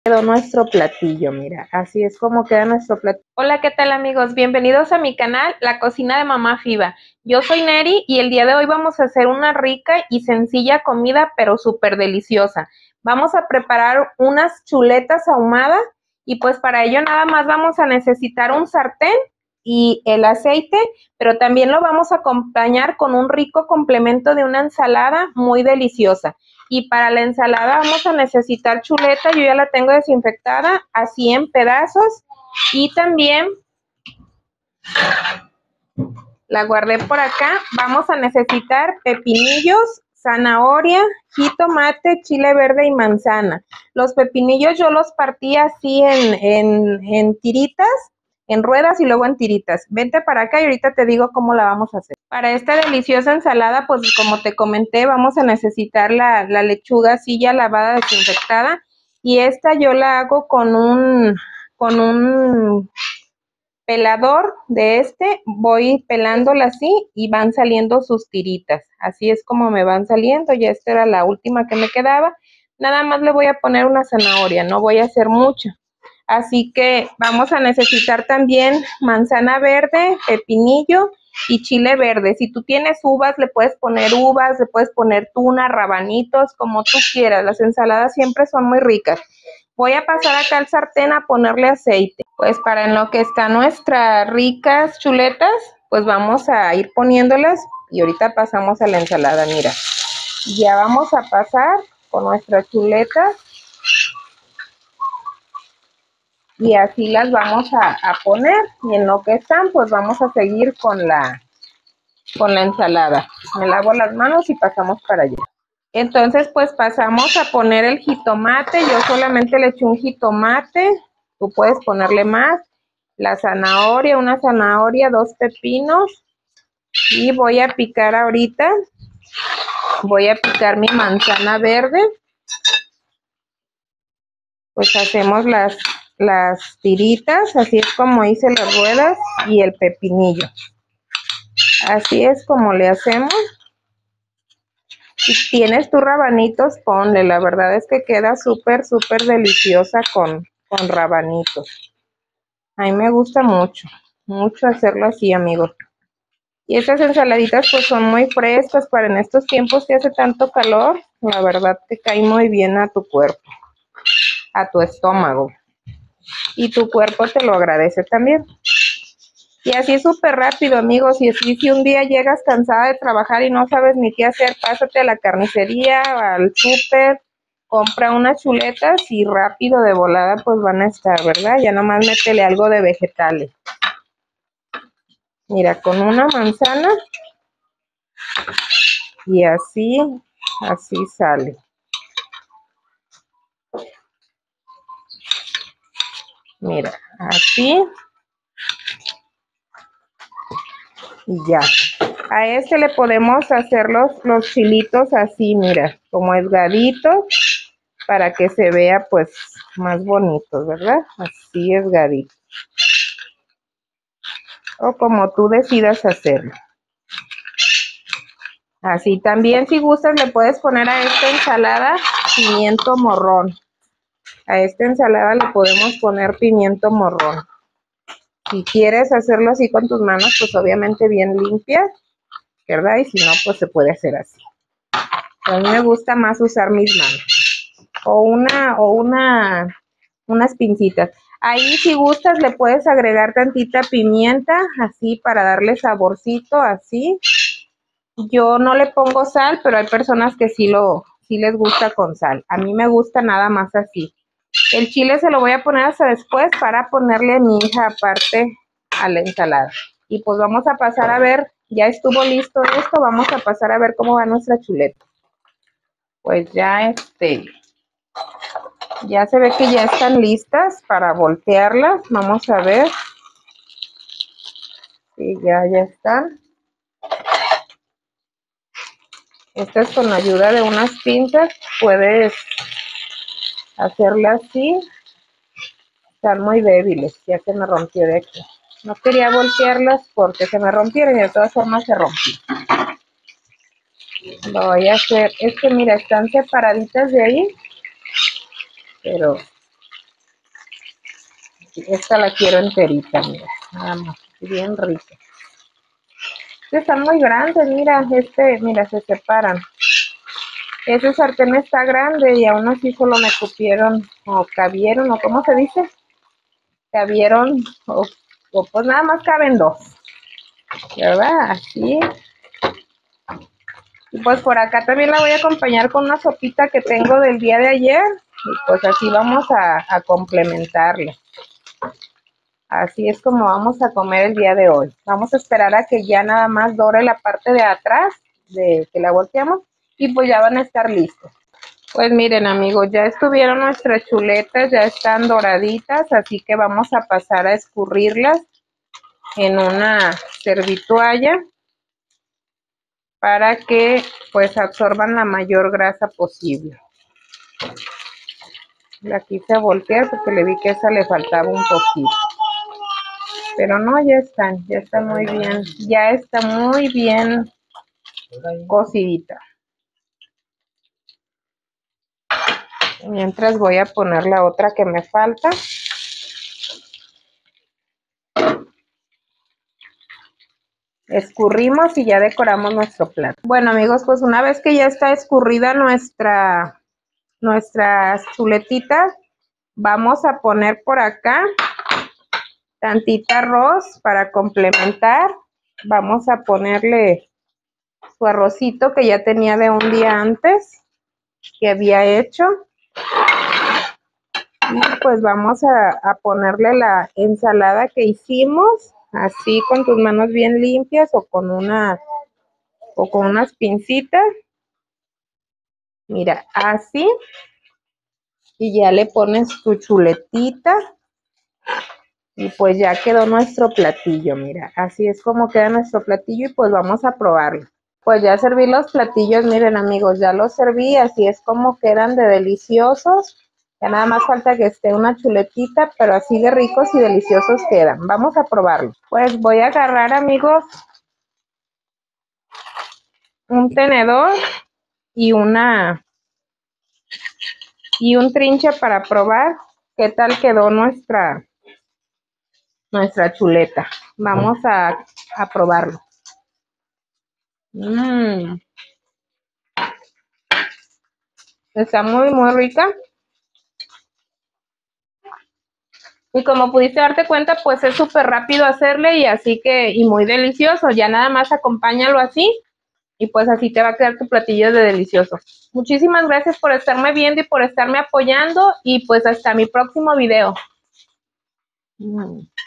Quedó nuestro platillo, mira, así es como queda nuestro platillo. Hola, ¿qué tal amigos? Bienvenidos a mi canal, La Cocina de Mamá Fiva. Yo soy Neri y el día de hoy vamos a hacer una rica y sencilla comida, pero súper deliciosa. Vamos a preparar unas chuletas ahumadas y pues para ello nada más vamos a necesitar un sartén y el aceite, pero también lo vamos a acompañar con un rico complemento de una ensalada muy deliciosa. Y para la ensalada vamos a necesitar chuleta, yo ya la tengo desinfectada, así en pedazos. Y también la guardé por acá. Vamos a necesitar pepinillos, zanahoria, jitomate, chile verde y manzana. Los pepinillos yo los partí así en tiritas, en ruedas y luego en tiritas. Vente para acá y ahorita te digo cómo la vamos a hacer. Para esta deliciosa ensalada, pues como te comenté, vamos a necesitar la lechuga así ya lavada, desinfectada. Y esta yo la hago con un pelador de voy pelándola así y van saliendo sus tiritas. Así es como me van saliendo. Ya esta era la última que me quedaba. Nada más le voy a poner una zanahoria, no voy a hacer mucho. Así que vamos a necesitar también manzana verde, pepinillo y chile verde. Si tú tienes uvas, le puedes poner tuna, rabanitos, como tú quieras. Las ensaladas siempre son muy ricas. Voy a pasar acá al sartén a ponerle aceite. Pues para en lo que están nuestras ricas chuletas, pues vamos a ir poniéndolas y ahorita pasamos a la ensalada. Mira, ya vamos a pasar con nuestras chuletas y así las vamos a poner, y en lo que están pues vamos a seguir con la ensalada. Me lavo las manos y pasamos para allá. Entonces pues pasamos a poner el jitomate. Yo solamente le eché un jitomate, tú puedes ponerle más. La zanahoria, una zanahoria, 2 pepinos, y voy a picar ahorita, voy a picar mi manzana verde. Pues hacemos las tiritas, así es como hice las ruedas, y el pepinillo. Así es como le hacemos. Si tienes tus rabanitos, ponle. La verdad es que queda súper, súper deliciosa con rabanitos. A mí me gusta mucho, mucho hacerlo así, amigos. Y estas ensaladitas pues son muy frescas para en estos tiempos que hace tanto calor. La verdad te cae muy bien a tu cuerpo, a tu estómago. Y tu cuerpo te lo agradece también. Y así súper rápido, amigos. Y así, si un día llegas cansada de trabajar y no sabes ni qué hacer, pásate a la carnicería, al súper, compra unas chuletas y rápido de volada pues van a estar, ¿verdad? Ya nomás métele algo de vegetales. Mira, con una manzana y así sale. Mira, así. Y ya. A este le podemos hacer los chilitos así, mira, como esgaditos, para que se vea pues más bonito, ¿verdad? Así esgadito. O como tú decidas hacerlo. Así también, si gustas, le puedes poner a esta ensalada pimiento morrón. A esta ensalada le podemos poner pimiento morrón. Si quieres hacerlo así con tus manos, pues obviamente bien limpias, ¿verdad? Y si no, pues se puede hacer así. A mí me gusta más usar mis manos. O unas pincitas. Ahí si gustas le puedes agregar tantita pimienta, así para darle saborcito, así. Yo no le pongo sal, pero hay personas que sí les gusta con sal. A mí me gusta nada más así. El chile se lo voy a poner hasta después para ponerle a mi hija aparte a la ensalada. Y pues vamos a pasar a ver, ya estuvo listo esto, vamos a pasar a ver cómo va nuestra chuleta. Pues ya ya se ve que ya están listas para voltearlas. Vamos a ver. Sí, ya están. Estas con la ayuda de unas pinzas puedes hacerlas así. Están muy débiles, ya se me rompió de aquí. No quería voltearlas porque se me rompieron y de todas formas se rompió. Lo voy a hacer, es que mira, están separaditas de ahí, pero Esta la quiero enterita, mira, nada más, bien rica. Están muy grandes, mira, mira, se separan. Ese sartén está grande y aún así solo me cupieron, o cabieron, o ¿cómo se dice? Cabieron, o pues nada más caben 2, ¿verdad? Así. Y pues por acá también la voy a acompañar con una sopita que tengo del día de ayer. Y pues así vamos a complementarle. Así es como vamos a comer el día de hoy. Vamos a esperar a que ya nada más dore la parte de atrás, de que la volteamos, y pues ya van a estar listos. Pues miren amigos, ya estuvieron nuestras chuletas, ya están doraditas, así que vamos a pasar a escurrirlas en una servitoalla para que pues absorban la mayor grasa posible. La quise voltear porque le vi que esa le faltaba un poquito. Pero no, ya está muy bien, ya está muy bien cocidita. Mientras voy a poner la otra que me falta. Escurrimos y ya decoramos nuestro plato. Bueno amigos, pues una vez que ya está escurrida nuestras chuletitas, vamos a poner por acá tantita arroz para complementar. Vamos a ponerle su arrocito que ya tenía de un día antes que había hecho. Y pues vamos a ponerle la ensalada que hicimos, así con tus manos bien limpias o con unas pincitas. Mira, así. Y ya le pones tu chuletita. Y pues ya quedó nuestro platillo, mira. Así es como queda nuestro platillo y pues vamos a probarlo. Pues ya serví los platillos, miren amigos, ya los serví, así es como quedan de deliciosos. Ya nada más falta que esté una chuletita, pero así de ricos y deliciosos quedan. Vamos a probarlo. Pues voy a agarrar amigos un tenedor y un trinche para probar qué tal quedó nuestra chuleta. Vamos a probarlo. Está muy muy rica. Y como pudiste darte cuenta, pues es súper rápido hacerle y muy delicioso. Ya nada más acompáñalo así y pues así te va a quedar tu platillo de delicioso. Muchísimas gracias por estarme viendo y por estarme apoyando y pues hasta mi próximo video.